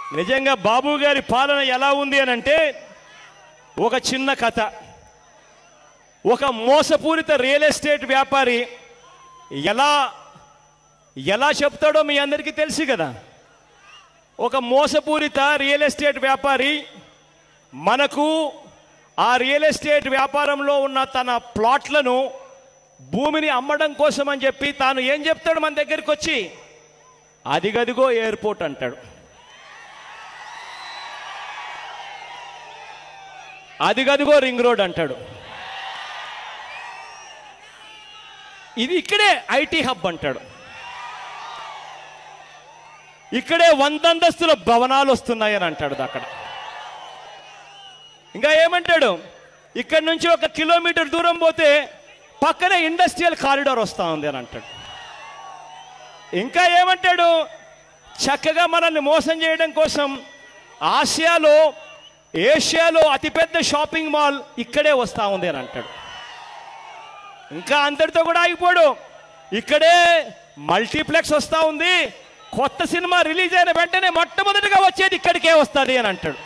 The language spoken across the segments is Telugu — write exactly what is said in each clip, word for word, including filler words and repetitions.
నిజంగా బాబు గారి పాలన ఎలా ఉంది అని అంటే ఒక చిన్న కథ. ఒక మోసపూరిత రియల్ ఎస్టేట్ వ్యాపారి ఎలా ఎలా చెప్తాడో మీ అందరికీ తెలుసు కదా. ఒక మోసపూరిత రియల్ ఎస్టేట్ వ్యాపారి మనకు ఆ రియల్ ఎస్టేట్ వ్యాపారంలో ఉన్న తన ప్లాట్లను భూమిని అమ్మడం కోసం అని చెప్పి తాను ఏం చెప్తాడు మన దగ్గరికి వచ్చి, అదిగదిగో ఎయిర్పోర్ట్ అంటాడు, అదిగదిగో రింగ్ రోడ్ అంటాడు, ఇది ఇక్కడే ఐటీ హబ్ అంటాడు, ఇక్కడే వందంతస్తుల భవనాలు వస్తున్నాయని అంటాడు. అక్కడ ఇంకా ఏమంటాడు, ఇక్కడి నుంచి ఒక కిలోమీటర్ దూరం పోతే పక్కనే ఇండస్ట్రియల్ కారిడార్ వస్తూ ఉంది అని అంటాడు. ఇంకా ఏమంటాడు, చక్కగా మనల్ని మోసం చేయడం కోసం ఆసియాలో ఏషియాలో అతిపెద్ద షాపింగ్ మాల్ ఇక్కడే వస్తూ ఉంది అని అంటాడు. ఇంకా అంతటితో కూడా ఆగిపోడు, ఇక్కడే మల్టీప్లెక్స్ వస్తూ ఉంది, కొత్త సినిమా రిలీజ్ అయిన వెంటనే మొట్టమొదటిగా వచ్చేది ఇక్కడికే వస్తుంది అని అంటాడు.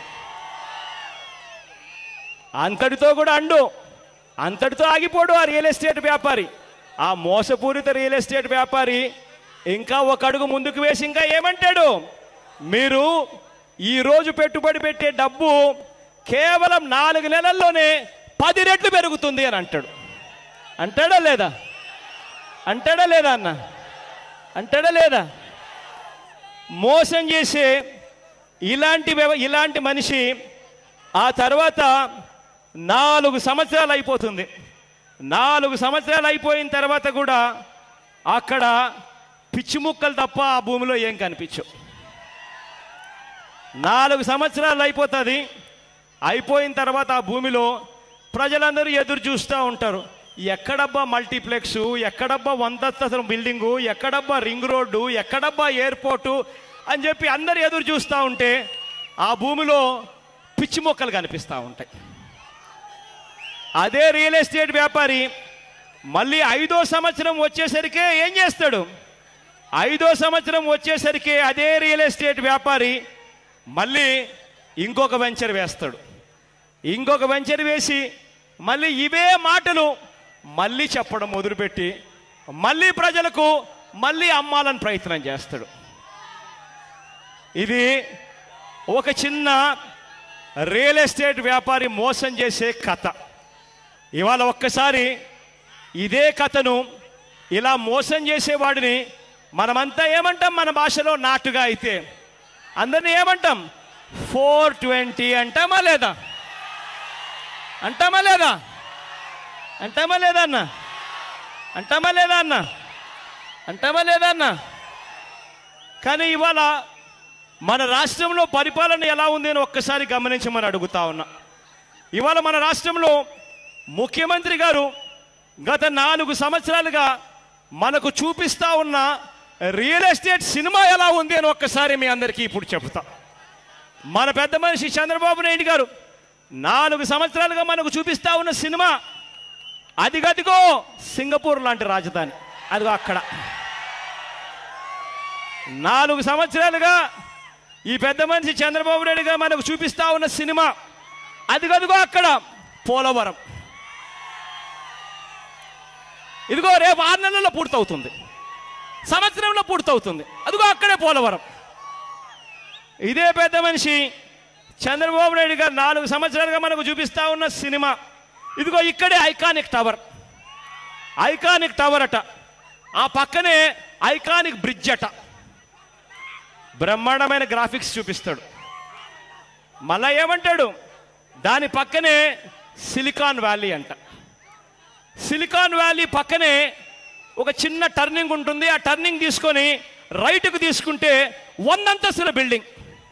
అంతటితో కూడా అండు, అంతటితో ఆగిపోడు ఆ రియల్ ఎస్టేట్ వ్యాపారి. ఆ మోసపూరిత రియల్ ఎస్టేట్ వ్యాపారి ఇంకా ఒక అడుగు ముందుకు వేసి ఇంకా ఏమంటాడు, మీరు ఈరోజు పెట్టుబడి పెట్టే డబ్బు కేవలం నాలుగు నెలల్లోనే పది రెట్లు పెరుగుతుంది అని అంటాడు. అంటాడా లేదా? అంటాడా లేదా అన్న? అంటాడా లేదా? మోసం చేసే ఇలాంటి ఇలాంటి మనిషి ఆ తర్వాత నాలుగు సంవత్సరాలు అయిపోతుంది. నాలుగు సంవత్సరాలు అయిపోయిన తర్వాత కూడా అక్కడ పిచ్చి ముక్కలు తప్ప ఆ భూమిలో ఏం కనిపించవు. నాలుగు సంవత్సరాలు అయిపోతుంది. అయిపోయిన తర్వాత ఆ భూమిలో ప్రజలందరూ ఎదురు చూస్తూ ఉంటారు, ఎక్కడబ్బా మల్టీప్లెక్స్, ఎక్కడబ్బా వందస్తల బిల్డింగు, ఎక్కడబ్బా రింగ్ రోడ్డు, ఎక్కడబ్బా ఎయిర్పోర్టు అని చెప్పి అందరు ఎదురు చూస్తూ ఉంటే ఆ భూమిలో పిచ్చి మొక్కలు కనిపిస్తూ ఉంటాయి. అదే రియల్ ఎస్టేట్ వ్యాపారి మళ్ళీ ఐదో సంవత్సరం వచ్చేసరికి ఏం చేస్తాడు, ఐదో సంవత్సరం వచ్చేసరికి అదే రియల్ ఎస్టేట్ వ్యాపారి మళ్ళీ ఇంకొక వెంచర్ వేస్తాడు. ఇంకొక వెంచర్ వేసి మళ్ళీ ఇవే మాటలు మళ్ళీ చెప్పడం మొదలుపెట్టి మళ్ళీ ప్రజలకు మళ్ళీ అమ్మాలని ప్రయత్నం చేస్తాడు. ఇది ఒక చిన్న రియల్ ఎస్టేట్ వ్యాపారి మోసం చేసే కథ. ఇవాళ ఒక్కసారి ఇదే కథను ఇలా మోసం చేసేవాడిని మనమంతా ఏమంటాం, మన భాషలో నాటుగా అయితే అందరినీ ఏమంటాం, ఫోర్ ట్వంటీ అంటామా లేదా? అంటామా లేదా? అంటామా లేదా అన్న? అంటామా లేదా అన్న? అంటామా లేదా అన్న? కానీ ఇవాళ మన రాష్ట్రంలో పరిపాలన ఎలా ఉంది అని ఒక్కసారి గమనించమని అడుగుతా ఉన్నా. ఇవాళ మన రాష్ట్రంలో ముఖ్యమంత్రి గారు గత నాలుగు సంవత్సరాలుగా మనకు చూపిస్తా ఉన్న రియల్ ఎస్టేట్ సినిమా ఎలా ఉంది అని ఒక్కసారి మీ అందరికీ ఇప్పుడు చెబుతా. మన పెద్ద మనిషి చంద్రబాబు నాయుడు గారు నాలుగు సంవత్సరాలుగా మనకు చూపిస్తా ఉన్న సినిమా అదిగదిగో సింగపూర్ లాంటి రాజధాని, అదిగో అక్కడ. నాలుగు సంవత్సరాలుగా ఈ పెద్ద మనిషి చంద్రబాబు నాయుడు గారు మనకు చూపిస్తా ఉన్న సినిమా అదిగదిగో అక్కడ పోలవరం. ఇదిగో రేపు ఆరు నెలల్లో పూర్తవుతుంది, సంవత్సరంలో పూర్తవుతుంది, అదిగో అక్కడే పోలవరం. ఇదే పెద్ద మనిషి చంద్రబాబు నాయుడు గారు నాలుగు సంవత్సరాలుగా మనకు చూపిస్తా ఉన్న సినిమా ఇదిగో ఇక్కడే ఐకానిక్ టవర్. ఐకానిక్ టవర్ అట, ఆ పక్కనే ఐకానిక్ బ్రిడ్జ్ అట. బ్రహ్మాండమైన గ్రాఫిక్స్ చూపిస్తాడు. మళ్ళా ఏమంటాడు, దాని పక్కనే సిలికాన్ వ్యాలీ అంట. సిలికాన్ వ్యాలీ పక్కనే ఒక చిన్న టర్నింగ్ ఉంటుంది, ఆ టర్నింగ్ తీసుకొని రైట్కు తీసుకుంటే వందంతస్తుల బిల్డింగ్.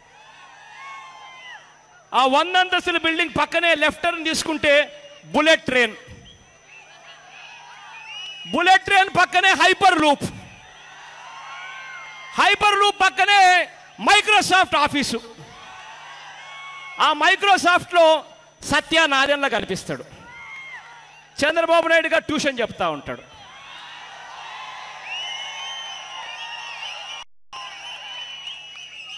ఆ వందంతస్తుల బిల్డింగ్ పక్కనే లెఫ్ట్ టర్న్ తీసుకుంటే బుల్లెట్ ట్రైన్. బుల్లెట్ ట్రైన్ పక్కనే హైపర్ లూప్. హైపర్ లూప్ పక్కనే మైక్రోసాఫ్ట్ ఆఫీసు. ఆ మైక్రోసాఫ్ట్లో సత్యనారాయణలా కనిపిస్తాడు. చంద్రబాబు నాయుడు గారు ట్యూషన్ చెప్తా ఉంటాడు.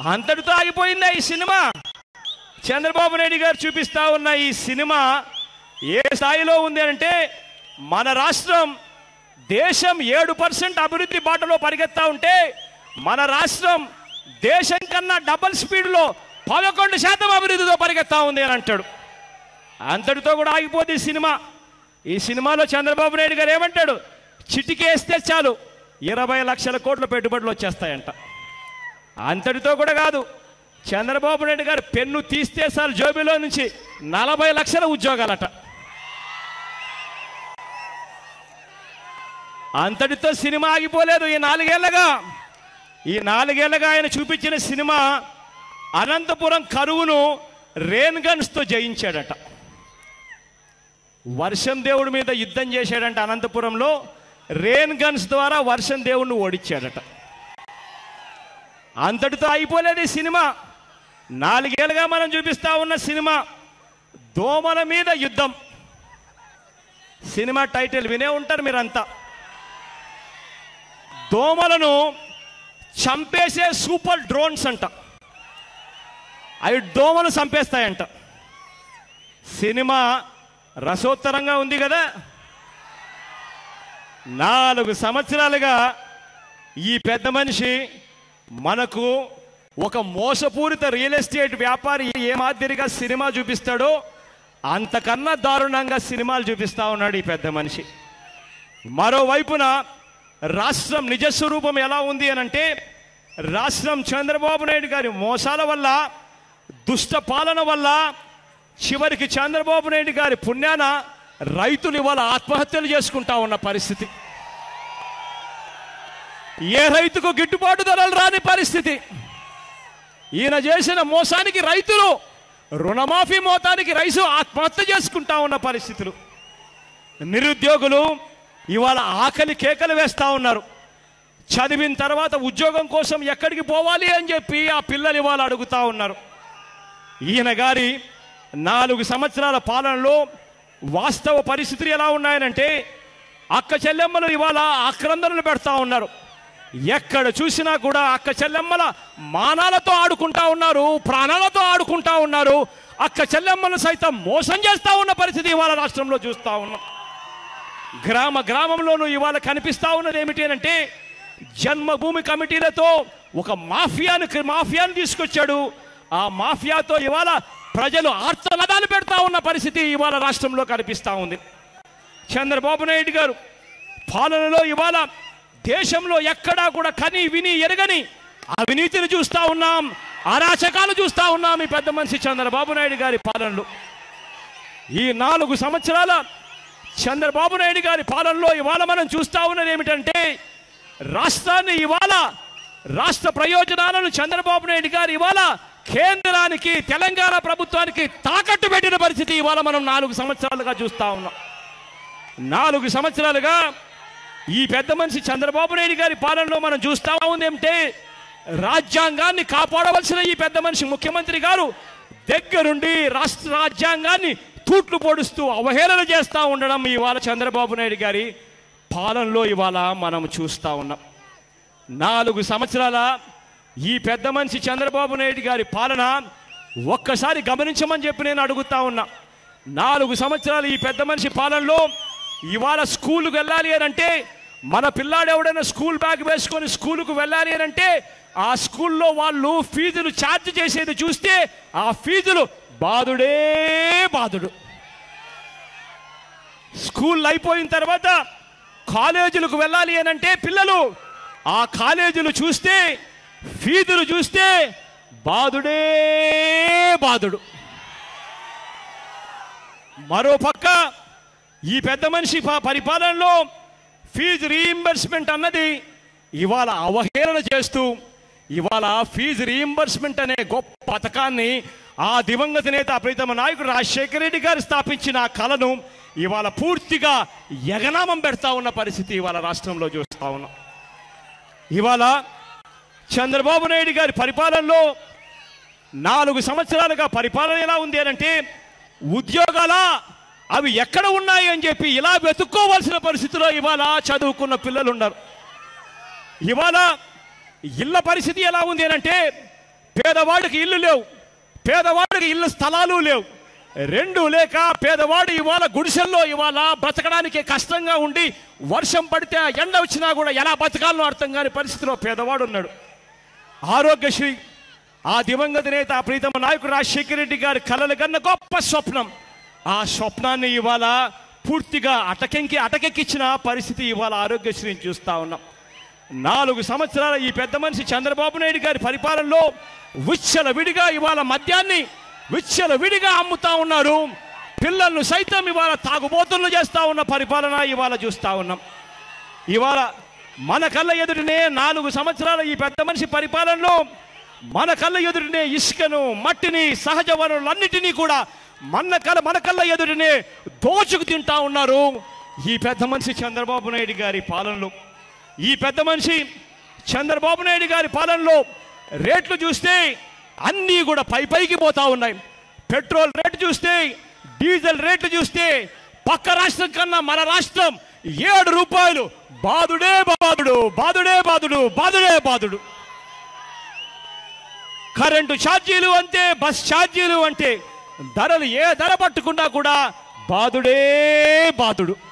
అంతటితో ఆగిపోయిందా ఈ సినిమా? చంద్రబాబు నాయుడు గారు చూపిస్తా ఉన్న ఈ సినిమా ఏ స్థాయిలో ఉంది అంటే, మన రాష్ట్రం దేశం ఏడు పర్సెంట్ అభివృద్ధి బాటలో పరిగెత్తా ఉంటే మన రాష్ట్రం దేశం కన్నా డబల్ స్పీడ్లో పదకొండు శాతం అభివృద్ధితో పరిగెత్తా ఉంది అని అంటాడు. అంతటితో కూడా ఆగిపోతుంది ఈ సినిమా. ఈ సినిమాలో చంద్రబాబు నాయుడు గారు ఏమంటాడు? చిటికేస్తే చాలు ఇరవై లక్షల కోట్ల పెట్టుబడులు వచ్చేస్తాయంట. అంతటితో కూడా కాదు, చంద్రబాబు నాయుడు గారు పెన్ను తీస్తే చాలు జోబిలో నుంచి నలభై లక్షల ఉద్యోగాలట. అంతటితో సినిమా ఆగిపోలేదు. ఈ నాలుగేళ్లగా ఈ నాలుగేళ్లగా ఆయన చూపించిన సినిమా అనంతపురం కరువును రెయిన్ గన్స్తో జయించాడట. వర్షం దేవుడి మీద యుద్ధం చేశాడంట. అనంతపురంలో రెయిన్ గన్స్ ద్వారా వర్షం దేవుడిని ఓడించాడట. అంతటితో అయిపోలేదు ఈ సినిమా. నాలుగేళ్లుగా మనం చూపిస్తా ఉన్న సినిమా దోమల మీద యుద్ధం. సినిమా టైటిల్ వినే ఉంటారు మీరంతా. దోమలను చంపేసే సూపర్ డ్రోన్స్ అంట. అవి దోమలు చంపేస్తాయంట. సినిమా రసోత్తరంగా ఉంది కదా. నాలుగు సంవత్సరాలుగా ఈ పెద్ద మనిషి మనకు ఒక మోసపూరిత రియల్ ఎస్టేట్ వ్యాపారి ఏ మాదిరిగా సినిమా చూపిస్తాడో అంతకన్నా దారుణంగా సినిమాలు చూపిస్తా ఉన్నాడు ఈ పెద్ద మనిషి. మరోవైపున రాష్ట్రం నిజస్వరూపం ఎలా ఉంది అని అంటే, రాష్ట్రం చంద్రబాబు నాయుడు గారి మోసాల వల్ల, దుష్ట పాలన వల్ల, చివరికి చంద్రబాబు నాయుడు గారి పుణ్యాన రైతులు ఇవాళ ఆత్మహత్యలు చేసుకుంటా ఉన్న పరిస్థితి. ఏ రైతుకు గిట్టుబాటు ధరలు రాని పరిస్థితి. ఈయన చేసిన మోసానికి రైతులు, రుణమాఫీ మోతానికి రైతు ఆత్మహత్య చేసుకుంటా ఉన్న పరిస్థితులు. నిరుద్యోగులు ఇవాళ ఆకలి కేకలు వేస్తూ ఉన్నారు. చదివిన తర్వాత ఉద్యోగం కోసం ఎక్కడికి పోవాలి అని చెప్పి ఆ పిల్లలు ఇవాళ అడుగుతూ ఉన్నారు. ఈయన గారి నాలుగు సంవత్సరాల పాలనలో వాస్తవ పరిస్థితులు ఎలా ఉన్నాయనంటే, అక్క చెల్లెమ్మలు ఇవాళ ఆక్రందనలు పెడతా ఉన్నారు. ఎక్కడ చూసినా కూడా అక్క చెల్లెమ్మల మానాలతో ఆడుకుంటా ఉన్నారు, ప్రాణాలతో ఆడుకుంటా ఉన్నారు. అక్క చెల్లెమ్మలు సైతం మోసం చేస్తూ ఉన్న పరిస్థితి ఇవాళ రాష్ట్రంలో చూస్తూ ఉన్నాం. గ్రామ గ్రామంలోనూ ఇవాళ కనిపిస్తూ ఉన్నది ఏమిటి అంటే, జన్మభూమి కమిటీలతో ఒక మాఫియాను మాఫియాను తీసుకొచ్చాడు. ఆ మాఫియాతో ఇవాళ ప్రజలు ఆర్తనాదాలు పెడతా ఉన్న పరిస్థితి ఇవాళ రాష్ట్రంలో కనిపిస్తూ ఉంది. చంద్రబాబు నాయుడు గారు పాలనలో ఇవాళ దేశంలో ఎక్కడా కూడా కని విని ఎరగని అవినీతిని చూస్తూ ఉన్నాం, అరాచకాలు చూస్తూ ఉన్నాం ఈ పెద్ద మనిషి చంద్రబాబు నాయుడు గారి పాలనలో. ఈ నాలుగు సంవత్సరాల చంద్రబాబు నాయుడు గారి పాలనలో ఇవాళ మనం చూస్తూ ఉన్నది ఏమిటంటే, రాష్ట్రాన్ని ఇవాళ రాష్ట్ర ప్రయోజనాలను చంద్రబాబు నాయుడు గారు ఇవాళ కేంద్రానికి, తెలంగాణ ప్రభుత్వానికి తాకట్టు పెట్టిన పరిస్థితి ఇవాళ మనం నాలుగు సంవత్సరాలుగా చూస్తూ ఉన్నాం. నాలుగు సంవత్సరాలుగా ఈ పెద్ద మనిషి చంద్రబాబు నాయుడు గారి పాలనలో మనం చూస్తూ ఉంది ఏమిటంటే, రాజ్యాంగాన్ని కాపాడవలసిన ఈ పెద్ద మనిషి ముఖ్యమంత్రి గారు దగ్గరుండి రాష్ట్ర రాజ్యాంగాన్ని తూట్లు పొడుస్తూ అవహేళన చేస్తూ ఉండడం ఇవాళ చంద్రబాబు నాయుడు గారి పాలనలో ఇవాళ మనం చూస్తూ ఉన్నాం. నాలుగు సంవత్సరాల ఈ పెద్ద మనిషి చంద్రబాబు నాయుడు గారి పాలన ఒక్కసారి గమనించమని చెప్పి నేను అడుగుతా ఉన్నా. నాలుగు సంవత్సరాలు ఈ పెద్ద మనిషి పాలనలో ఇవాళ స్కూల్కి వెళ్ళాలి అని అంటే, మన పిల్లాడు ఎవడైనా స్కూల్ బ్యాగ్ వేసుకొని స్కూలుకు వెళ్ళాలి అని అంటే, ఆ స్కూల్లో వాళ్ళు ఫీజులు ఛార్జ్ చేసేది చూస్తే ఆ ఫీజులు బాధుడే బాధుడు. స్కూల్ అయిపోయిన తర్వాత కాలేజీలకు వెళ్ళాలి అని అంటే పిల్లలు ఆ కాలేజీలు చూస్తే, ఫీజులు చూస్తే బాధుడే బాధుడు. మరోపక్క ఈ పెద్ద మనిషి పరిపాలనలో ఫీజు రీయింబర్స్మెంట్ అన్నది ఇవాళ అవహేళన చేస్తూ, ఇవాళ ఫీజు రీయింబర్స్మెంట్ అనే గొప్ప పథకాన్ని ఆ దివంగత నేత ప్రీతమ నాయకుడు రాజశేఖర రెడ్డి గారు స్థాపించిన ఆ కళను ఇవాళ పూర్తిగా ఎగనామం పెడతా ఉన్న పరిస్థితి ఇవాళ రాష్ట్రంలో చూస్తా ఉన్నాం. ఇవాళ చంద్రబాబు నాయుడు గారి పరిపాలనలో నాలుగు సంవత్సరాలుగా పరిపాలన ఎలా ఉంది అంటే, ఉద్యోగాల అవి ఎక్కడ ఉన్నాయి అని చెప్పి ఇలా వెతుక్కోవాల్సిన పరిస్థితిలో ఇవాళ చదువుకున్న పిల్లలు ఉన్నారు. ఇవాళ ఇళ్ళ పరిస్థితి ఎలా ఉంది అంటే, పేదవాడికి ఇల్లు లేవు, పేదవాడికి ఇల్లు స్థలాలు లేవు. రెండు లేక పేదవాడు ఇవాళ గుడిసెల్లో ఇవాళ బ్రతకడానికి కష్టంగా ఉండి వర్షం పడితే ఎండ వచ్చినా కూడా ఎలా బతకాలనో అర్థం కాని పరిస్థితిలో పేదవాడు ఉన్నాడు. ఆరోగ్యశ్రీ ఆ దివంగత నేత ప్రీతమ నాయకుడు రాజశేఖర రెడ్డి గారి కలలు కన్న గొప్ప స్వప్నం. ఆ స్వప్నాన్ని ఇవాళ పూర్తిగా అటకెంకి అటకెక్కించిన పరిస్థితి ఇవాళ ఆరోగ్యశ్రీని చూస్తూ ఉన్నాం. నాలుగు సంవత్సరాల ఈ పెద్ద మనిషి చంద్రబాబు నాయుడు గారి పరిపాలనలో విచ్చల విడిగా ఇవాళ మద్యాన్ని విచ్చల విడిగా అమ్ముతా ఉన్నారు. పిల్లలను సైతం ఇవాళ తాగుబోతులను చేస్తూ ఉన్న పరిపాలన ఇవాళ చూస్తూ ఉన్నాం. ఇవాళ మన కళ్ళ ఎదుటినే నాలుగు సంవత్సరాల ఈ పెద్ద మనిషి పరిపాలనలో మన కళ్ళ ఎదుటినే ఇసుకను, మట్టిని, సహజ వనరులన్నిటినీ కూడా మన కళ్ళ మన కళ్ళ ఎదుటినే దోచుకు తింటా ఉన్నారు ఈ పెద్ద మనిషి చంద్రబాబు నాయుడు గారి పాలనలో. ఈ పెద్ద మనిషి చంద్రబాబు నాయుడు గారి పాలనలో రేట్లు చూస్తే అన్నీ కూడా పై పైకి పోతా ఉన్నాయి. పెట్రోల్ రేటు చూస్తే, డీజిల్ రేట్లు చూస్తే పక్క రాష్ట్రం కన్నా మన రాష్ట్రం ఏడు రూపాయలు బాదుడే బాదుడు బాదుడే బాదుడు బాదుడే బాదుడు. కరెంటు ఛార్జీలు అంతే, బస్ ఛార్జీలు అంటే ధరలు ఏ ధర పట్టుకున్నా కూడా బాదుడే బాదుడు.